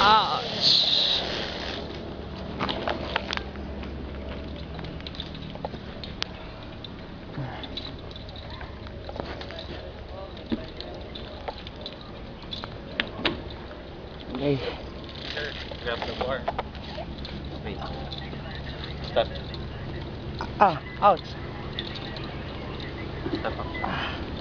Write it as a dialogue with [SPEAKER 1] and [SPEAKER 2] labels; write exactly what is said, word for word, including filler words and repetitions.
[SPEAKER 1] Ouch. Okay.
[SPEAKER 2] Sure, grab the bar. Wait. Stop.
[SPEAKER 1] Ah, ouch.
[SPEAKER 2] Stop.